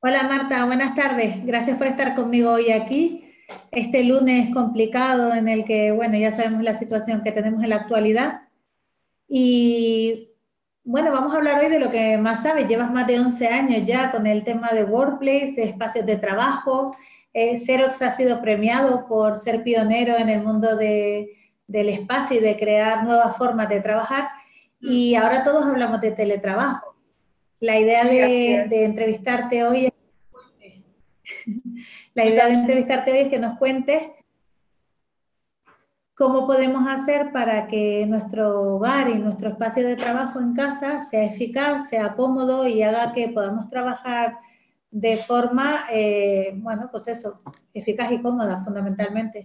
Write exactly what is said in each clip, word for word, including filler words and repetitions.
Hola Marta, buenas tardes. Gracias por estar conmigo hoy aquí. Este lunes complicado en el que, bueno, ya sabemos la situación que tenemos en la actualidad. Y bueno, vamos a hablar hoy de lo que más sabes. Llevas más de once años ya con el tema de workplace, de espacios de trabajo. Eh, Xerox ha sido premiado por ser pionero en el mundo de, del espacio y de crear nuevas formas de trabajar. Mm. Y ahora todos hablamos de teletrabajo. La idea Sí, así de, de es. entrevistarte hoy es La idea de Muchas, entrevistarte hoy es que nos cuentes cómo podemos hacer para que nuestro hogar y nuestro espacio de trabajo en casa sea eficaz, sea cómodo y haga que podamos trabajar de forma, eh, bueno, pues eso, eficaz y cómoda fundamentalmente.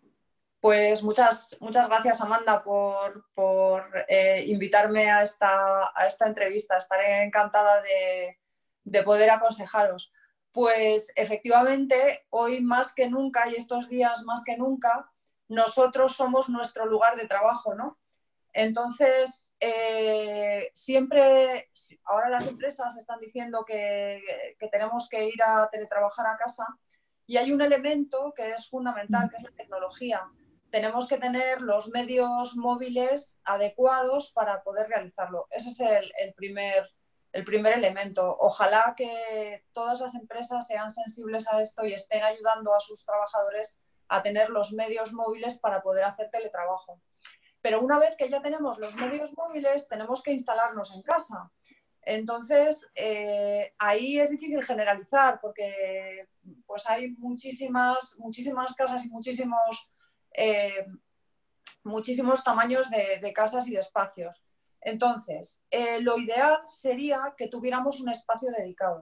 pues muchas, muchas gracias, Amanda, por, por eh, invitarme a esta, a esta entrevista. Estaré encantada de, de poder aconsejaros. Pues efectivamente, hoy más que nunca y estos días más que nunca, nosotros somos nuestro lugar de trabajo, ¿no? Entonces, eh, siempre, ahora las empresas están diciendo que, que tenemos que ir a teletrabajar a casa y hay un elemento que es fundamental, que es la tecnología. Tenemos que tener los medios móviles adecuados para poder realizarlo. Ese es el, el, primer, el primer elemento. Ojalá que todas las empresas sean sensibles a esto y estén ayudando a sus trabajadores a tener los medios móviles para poder hacer teletrabajo. Pero una vez que ya tenemos los medios móviles, tenemos que instalarnos en casa. Entonces, eh, ahí es difícil generalizar porque pues hay muchísimas, muchísimas casas y muchísimos, eh, muchísimos tamaños de, de casas y de espacios. Entonces, eh, lo ideal sería que tuviéramos un espacio dedicado.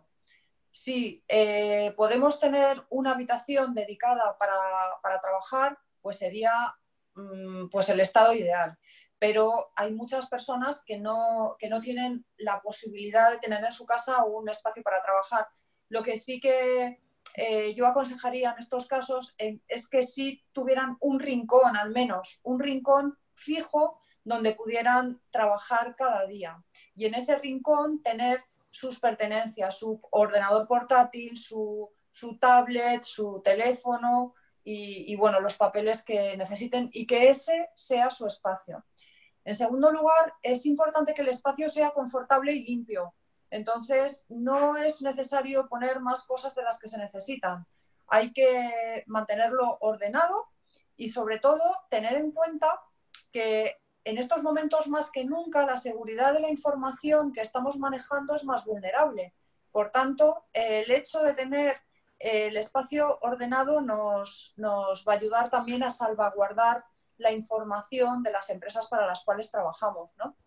Si eh, podemos tener una habitación dedicada para, para trabajar, pues sería mmm, pues el estado ideal. Pero hay muchas personas que no, que no tienen la posibilidad de tener en su casa un espacio para trabajar. Lo que sí que eh, yo aconsejaría en estos casos eh, es que sí tuvieran un rincón, al menos, un rincón fijo donde pudieran trabajar cada día. Y en ese rincón tener sus pertenencias, su ordenador portátil, su, su tablet, su teléfono y, y, bueno, los papeles que necesiten y que ese sea su espacio. En segundo lugar, es importante que el espacio sea confortable y limpio. Entonces, no es necesario poner más cosas de las que se necesitan. Hay que mantenerlo ordenado y, sobre todo, tener en cuenta que en estos momentos más que nunca la seguridad de la información que estamos manejando es más vulnerable. Por tanto, el hecho de tener el espacio ordenado nos, nos va a ayudar también a salvaguardar la información de las empresas para las cuales trabajamos, ¿no?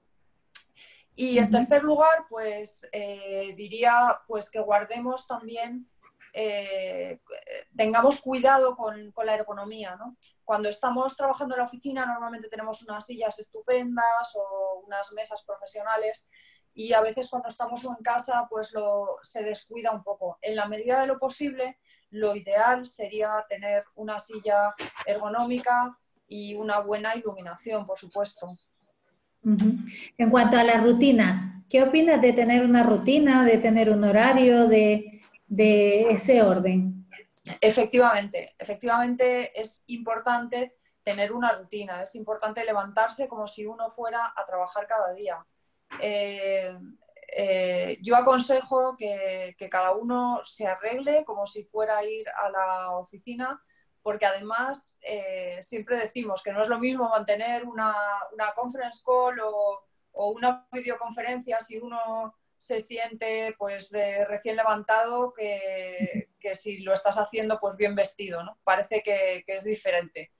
Y en tercer lugar, pues eh, diría pues que guardemos también, eh, tengamos cuidado con, con la ergonomía, ¿no? Cuando estamos trabajando en la oficina normalmente tenemos unas sillas estupendas o unas mesas profesionales y a veces cuando estamos en casa pues lo, se descuida un poco. En la medida de lo posible, lo ideal sería tener una silla ergonómica y una buena iluminación, por supuesto. Uh-huh. En cuanto a la rutina, ¿qué opinas de tener una rutina, de tener un horario, de, de ese orden? Efectivamente, efectivamente es importante tener una rutina, es importante levantarse como si uno fuera a trabajar cada día. Eh, eh, yo aconsejo que, que cada uno se arregle como si fuera a ir a la oficina, porque además eh, siempre decimos que no es lo mismo mantener una, una conference call o, o una videoconferencia si uno se siente pues de recién levantado que, que si lo estás haciendo pues bien vestido, ¿no? Parece que, que es diferente.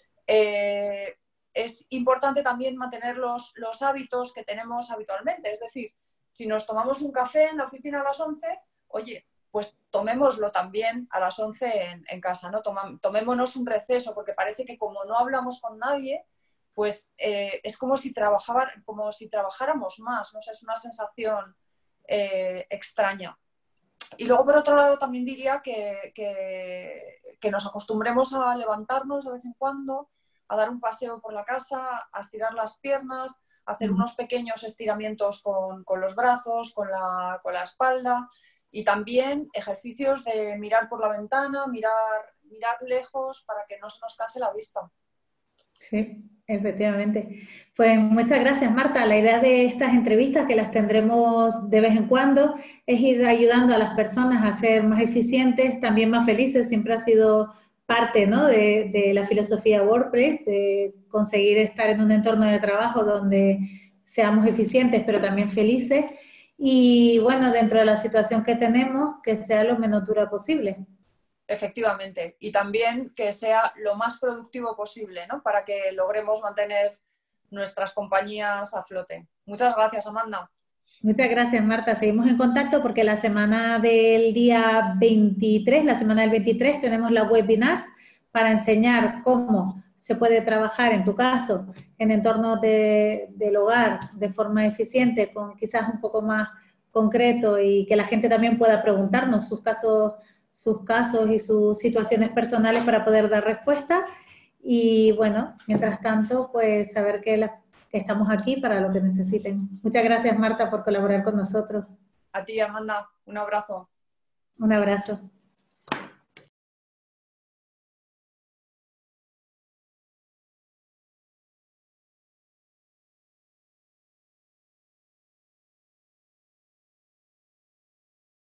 Eh, es importante también mantener los, los hábitos que tenemos habitualmente, es decir, si nos tomamos un café en la oficina a las once, oye, pues tomémoslo también a las once en, en casa, ¿no? Toma, tomémonos un receso, porque parece que como no hablamos con nadie, pues eh, es como si, trabajaba, como si trabajáramos más, ¿no? O sea, es una sensación eh, extraña. Y luego, por otro lado, también diría que, que, que nos acostumbremos a levantarnos de vez en cuando, a dar un paseo por la casa, a estirar las piernas, a hacer unos pequeños estiramientos con, con los brazos, con la, con la espalda. Y también ejercicios de mirar por la ventana, mirar, mirar lejos para que no se nos canse la vista. Sí, efectivamente. Pues muchas gracias, Marta. La idea de estas entrevistas, que las tendremos de vez en cuando, es ir ayudando a las personas a ser más eficientes, también más felices. Siempre ha sido parte, ¿no?, de, de la filosofía WordPress, de conseguir estar en un entorno de trabajo donde seamos eficientes, pero también felices. Y bueno, dentro de la situación que tenemos, que sea lo menos dura posible. Efectivamente, y también que sea lo más productivo posible, ¿no?, para que logremos mantener nuestras compañías a flote. Muchas gracias, Amanda. Muchas gracias, Marta. Seguimos en contacto porque la semana del día veintitrés, la semana del veintitrés, tenemos las webinars para enseñar cómo se puede trabajar, en tu caso, en entornos de, del hogar de forma eficiente, con quizás un poco más concreto, y que la gente también pueda preguntarnos sus casos, sus casos y sus situaciones personales para poder dar respuesta. Y bueno, mientras tanto, pues saber que, la, que estamos aquí para lo que necesiten. Muchas gracias, Marta, por colaborar con nosotros. A ti, Amanda, un abrazo. Un abrazo.